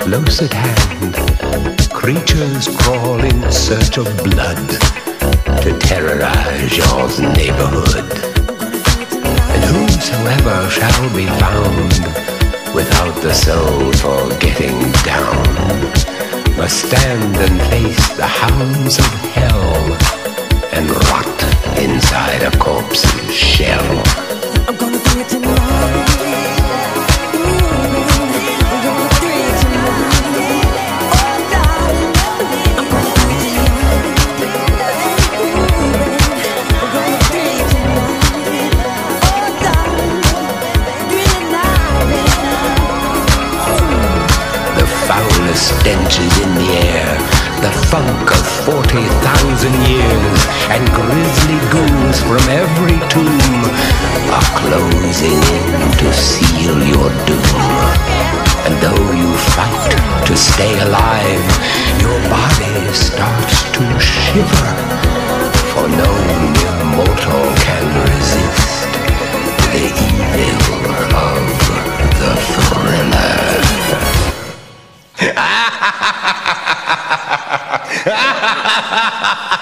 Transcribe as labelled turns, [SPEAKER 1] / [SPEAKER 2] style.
[SPEAKER 1] close at hand, creatures crawl in search of blood to terrorize your neighborhood. And whosoever shall be found without the soul for getting down must stand and face the hounds of hell and rot inside a corpse's shell.
[SPEAKER 2] I'm gonna do it tonight.
[SPEAKER 1] Stench is in the air, the funk of 40,000 years, and grisly ghouls from every tomb are closing in to seal your doom. And though you fight to stay alive, your body starts to shiver, for no mere mortal can resist the evil of the thriller. Ha ha ha ha ha ha!